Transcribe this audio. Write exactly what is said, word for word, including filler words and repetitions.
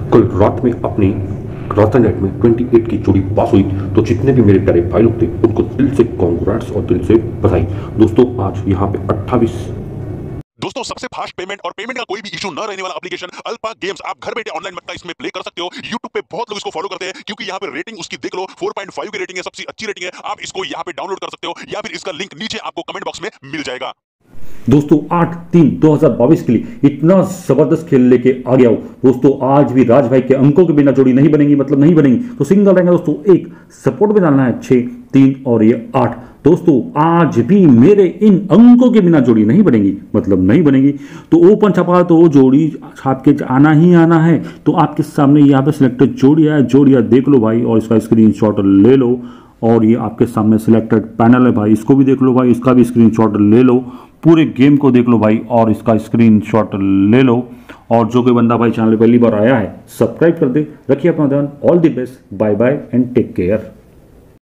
कल रात में अपनी रास्ता नेट में अट्ठाईस की जोड़ी पास हुई, तो जितने भी मेरे प्यारे भाई लोग थे उनको दिल से कांग्रेट्स और दिल से बधाई। दोस्तों आज यहाँ पे अट्ठाईस दोस्तों सबसे फास्ट पेमेंट और पेमेंट का कोई भी इशू न रहने वाला एप्लीकेशन अल्पा गेम्स आप घर बैठे ऑनलाइन मट्टा इसमें प्ले कर सकते हो। यूट्यूब पे बहुत लोग इसको फॉलो करते हैं क्योंकि यहाँ पे रेटिंग उसकी देख लो चार पॉइंट पाँच की रेटिंग है, सबसे अच्छी रेटिंग है। आप इसको यहाँ पे डाउनलोड कर सकते हो या फिर इसका लिंक नीचे आपको कमेंट बॉक्स में मिल जाएगा। दोस्तों आठ तीन दो हजार बाईस के लिए इतना जबरदस्त खेल लेके आ गया हो दोस्तों। आज भी राज भाई के अंकों के बिना जोड़ी नहीं बनेगी, मतलब नहीं बनेगी, तो सिंगल रहेंगे दोस्तों। एक सपोर्ट में डालना है छह तीन और ये आठ। दोस्तों आज भी मेरे इन अंकों के बिना जोड़ी नहीं बनेगी, मतलब नहीं बनेगी। तो ओपन छपा तो जोड़ी छाप के आना ही आना है। तो आपके सामने यहाँ पे सिलेक्टेड जोड़िया है, जोड़िया देख लो भाई और इसका स्क्रीनशॉट ले लो। और ये आपके सामने सिलेक्टेड पैनल है भाई, इसको भी देख लो भाई, इसका भी स्क्रीनशॉट ले लो। पूरे गेम को देख लो भाई और इसका स्क्रीनशॉट ले लो। और जो कोई बंदा भाई चैनल पे पहली बार आया है सब्सक्राइब कर दे। रखिए अपना ध्यान। All the best, bye bye and take care.